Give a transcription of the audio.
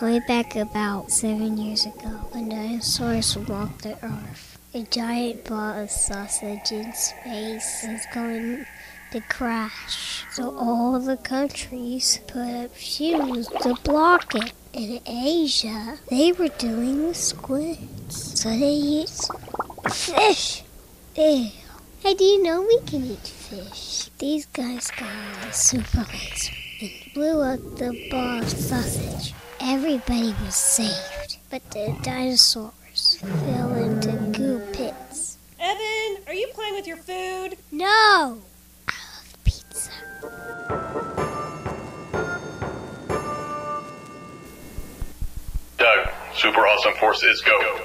Way back about 7 years ago, when dinosaurs walked the earth, a giant ball of sausage in space was going to crash. So all the countries put up shoes to block it. In Asia, they were doing the squids. So they used fish. Ew. Hey, do you know we can eat fish? These guys got a super laser and blew up the ball of sausage. Everybody was saved, but the dinosaurs fell into goo pits. Evan, are you playing with your food? No! I love pizza. Doug, Super Awesome Force is go.